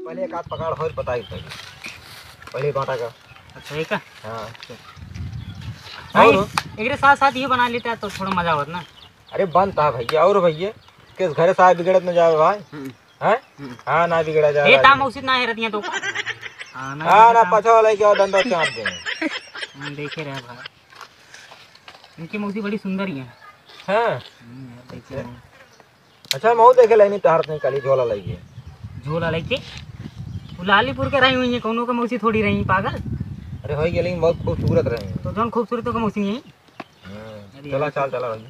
पहले एक आध पकड़ हो बताई पहले बाटा का। अच्छा एक हाँ और एक साथ साथ ये बना लेता है तो थोड़ा मजा होता ना। अरे बनता भैया और भैया किस घर से आए बिगड़त में जाए भाई हैं। हाँ ना बिगड़ा जाए ये ताम उसी ना है रतियां तो हाँ ना पछो वाले के डंडा चाट देंगे। हम देखे रहे भाई इनकी मौसी बड़ी सुंदर ही है। हाँ देखिए अच्छा मऊ देखे लेनी तार नहीं कली झोला लगी झोला लेके लालीपुर के रही हुई है कौनों का मौसी थोड़ी रही पागल। अरे हो गया लेकिन बहुत खूबसूरत रही तो जौन खूबसूरत का मौसी नहीं चला चाल चला भाई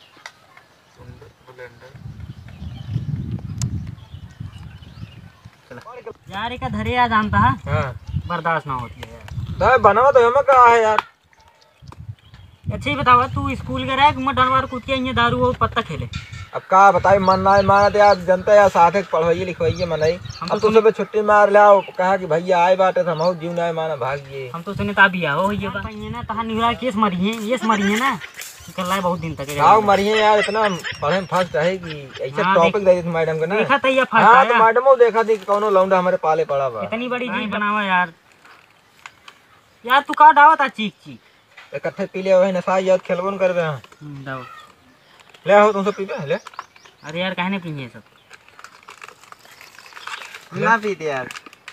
यार एक धरे आ जानता है हाँ बर्दाश्त ना होती है यार। तो बनाओ तो हमें कहा है यार। अच्छा ही बताओ तू स्कूल के रह मैं डनवार कूद के यहाँ दारू और पत्ता खेले। अब का बताई मन ना माना यार जनता यार साथ पढ़वाइए लिखवाइए मनाई। अब तो सुबह छुट्टी मार लिया कहा कि भैया आए बाटे हम जीव ना माना भागिए। हम तो सुने ताबिया हो ये ना तहां निवरा केस मरी है ये मरी है ना चल रहा है बहुत दिन तक आओ मरिए यार इतना पढ़े में फर्स्ट है कि ऐसा टॉपिक दे दी थी मैडम को ना देखा था ये फर्स्ट हाँ तो मैडम को देखा थी कि कौनो लौंडा हमारे पाले पड़ा हुआ इतनी बड़ी चीज बनावा यार। यार तू का डावा था चीख चीख इकट्ठे पी लिया वही नशा याद खेलबो न करबे। दाओ ले हो तुम सब पीबे ले। अरे यार कहने पीने सब ना पीते यार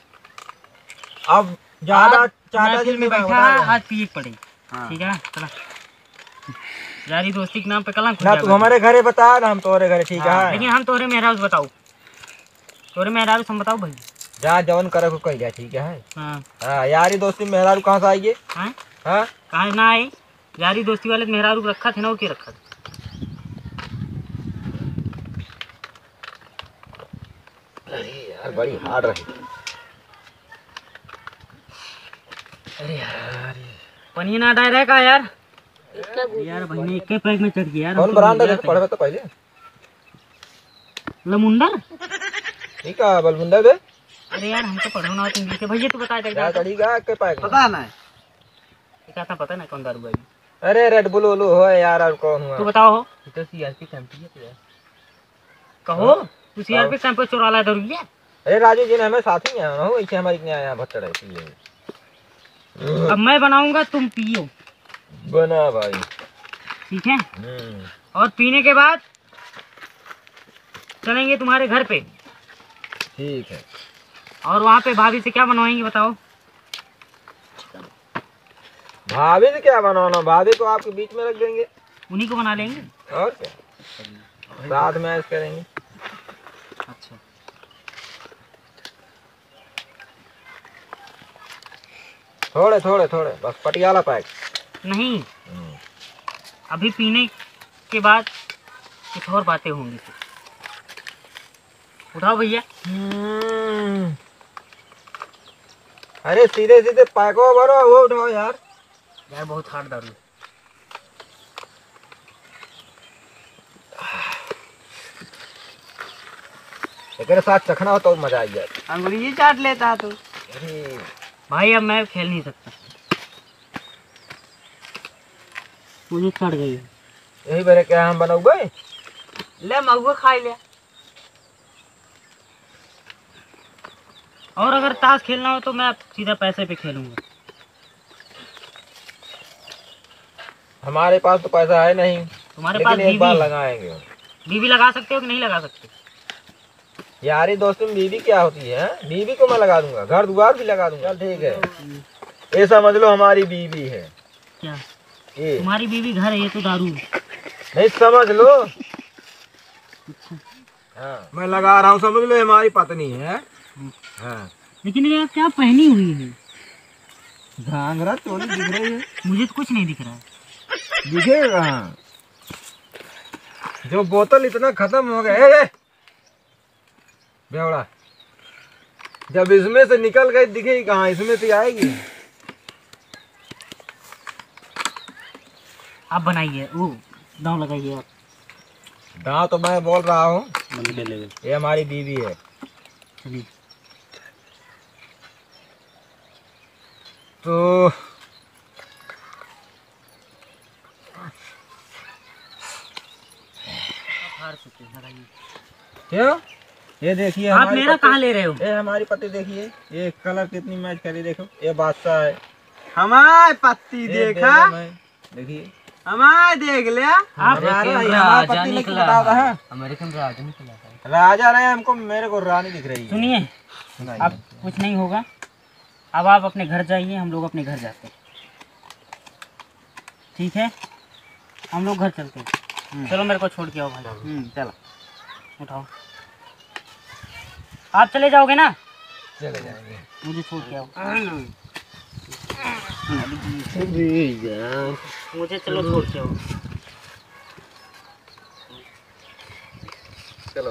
अब ज्यादा चाटा दिल में बैठा आज पिए पड़े ठीक है चला यारी दोस्ती के नाम पे कलंक ना तू हमारे घरे बता ना हम तोरे घरे ठीक है। लेकिन हम तोरे मेहराज बताओ तोरे मेहराज हम बताओ भाई जहाँ जवन करे को कही जाए ठीक है। हाँ यारी दोस्ती मेहरारू कहाँ से आइए हाँ हाँ कहाँ ना आए यारी दोस्ती वाले मेहरारू रखा थे ना वो के रखा था। यार बड़ी हार्ड रही। अरे यार पनीर ना डायरेक्ट का यार यार भाई एक के पैक में चढ़ गया यार। कौन ब्रांड है पढ़वे तो पहले लमुंडर ठीक है बलमुंडा बे। अरे यार हमको पढ़ो ना तुम के भैया तू बता दे क्या चढ़ीगा के पैक पता ना क्या था पता ना कौन दारू भाई। अरे रेड बुल उलू हो यार और कौन हुआ तू बताओ हो तो सीआरपी कैंप है कहो तू सीआरपी कैंप पे चुरा ला दारू लिया। अरे राजू जी ने हमें साथ ही आया हो ऐसे हमारी यहाँ भट्टड़ है इसलिए अब मैं बनाऊंगा तुम पियो बना भाई ठीक है। और पीने के बाद चलेंगे तुम्हारे घर पे ठीक है। और वहाँ पे भाभी से क्या बनवाएंगे बताओ। भाभी से क्या बनाना भाभी को आपके बीच में रख देंगे उन्हीं को बना लेंगे और क्या साथ में ऐसे करेंगे। अच्छा थोड़े थोड़े थोड़े बस पटियाला पैक नहीं अभी पीने के बाद कुछ और बातें होंगी उठाओ भैया। अरे सीधे सीधे पैको भरो वो उठाओ यार यार बहुत हार्ड दारू एक साथ चखना हो तो मजा आई जाए। अंगुली चाट लेता तू अरे भाई अब मैं खेल नहीं सकता मुझे चढ़ गई है। यही बेरे क्या हम बनौगे ले महुआ खाई ले। और अगर ताश खेलना हो तो मैं सीधा पैसे पे खेलूंगा। हमारे पास तो पैसा है नहीं तुम्हारे पास एक बार लगाएंगे। बीवी लगा सकते हो कि नहीं लगा सकते। यारी दोस्ती में बीवी क्या होती है बीवी को मैं लगा दूंगा घर द्वार भी लगा दूंगा ठीक है। ये समझ लो हमारी बीवी है क्या ये तुम्हारी बीवी घर है ये तो दारू नहीं समझ लो। हाँ मैं लगा रहा हूँ समझ लो हमारी पत्नी है। हाँ लेकिन ये क्या पहनी हुई है घाघरा चोली दिख रही है मुझे तो कुछ नहीं दिख रहा है। दिखेगा जो बोतल इतना खत्म हो गया बेवड़ा जब इसमें से निकल गई दिखेगी कहाँ इसमें से आएगी। आप बनाइए वो दांव लगाइए आप। दांव तो मैं बोल रहा हूँ ये हमारी बीवी है। चलिए तो क्यों ये देखिए आप मेरा कहाँ ले रहे हो? ये हमारी पत्ती देखिए, ये कलर कितनी मैच करी, देखो ये बादशाह है। हमारी पत्ती देखा, देखिए हमारे देख लिया। आप हमारी पत्ती नहीं बताता है, अमेरिकन राजा निकला है। राजा नहीं, हमको मेरे को रानी दिख रही है। सुनिए, सुनाइए। अब कुछ नहीं होगा, अब आप अपने घर जाइए, हम लोग अपने घर जाते हैं, ठीक है? हम लोग घर चलते हैं। चलो मेरे को छोड़ के आओ भाई। चलो उठाओ। आप चले जाओगे ना? चले जाएंगे। मुझे छोड़ के आओ। मुझे चलो छोड़ के आओ। चलो।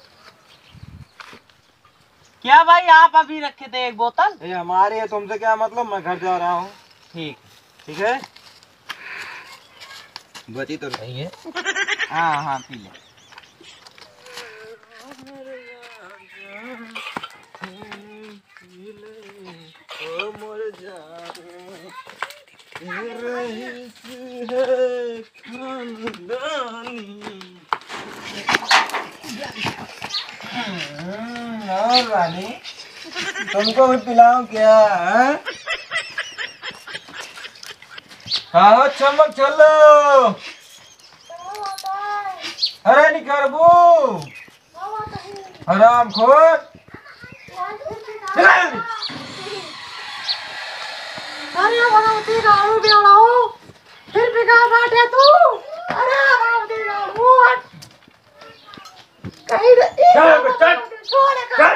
क्या भाई, आप अभी रखे थे एक बोतल? ये हमारी है, तुमसे क्या मतलब, मैं घर जा रहा हूँ। ठीक। ठीक है, बची तो नहीं है। हाँ हाँ पी ले। और रानी, तुमको भी पिलाऊं क्या? हाँ चमक चलो। अरे निकरबू हराम खोर। अरे भगवती गाड़ू बेड़ाओ, फिर बिगा बाटे तू। अरे भगवती गाड़ू कहीं छोड़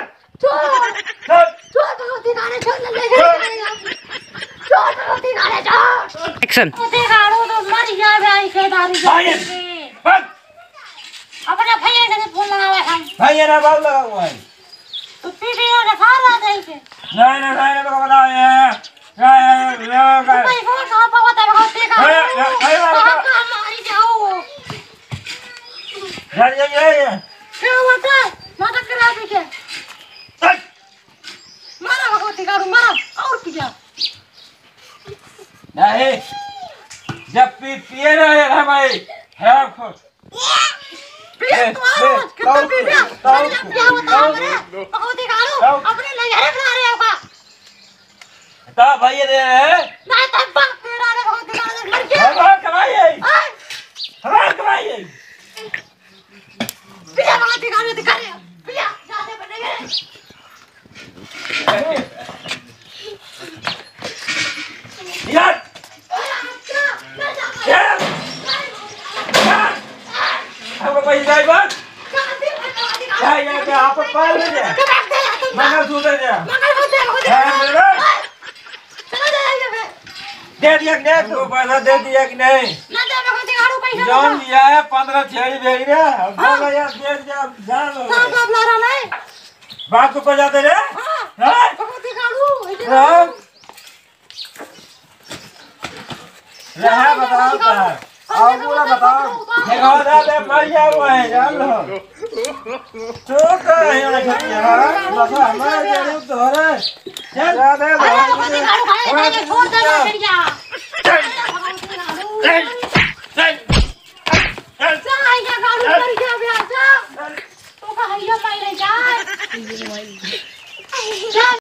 भगवती गाड़े छोड़ ले छोड़ भगवती गाड़े छोड़। एक्शन। भगवती गाड़ू तो मर गया भाई के दारी अपने भैया से फोन लगावे हम। भैया ना बाल लगा हुआ है। तो पीटीओ ने खा रहा था इसे। नहीं तो बताओ ये भाई वो कहां पर होता है भगवती गाड़ू? कहां मारी जाओ? ये क्या होता है? नाटक करा दे के मारा भगवती गाड़ू मारा और पिया। नहीं, जब पिए रहे भाई हराम खोर। पिया तो कितना पिया? क्या होता है भगवती गाड़ू? अपने लहरे बना रहे होगा। तो भैया दे रहे नहीं तो बाप तेरा रे भगवती गाड़ू मर गया। हमारा कमाइए पिया भगवती गाड़ू दिखा रहे पिया जाते बनेंगे। यार हमको पैसा ही बस क्या आप पाल ले जाए मंगल सूत्र जा दे दिया कि नहीं? तुमको पैसा दे दिया कि नहीं? जान लिया है 15 छेड़ी भेज रहे अब बोलो यार दे दिया जान लो बात को बजाते रे रहा बताओ का और पूरा बताओ देखो दादा मर गया हुआ है जान लो तो है यार लगा हमारे जरूर तो रे जा दे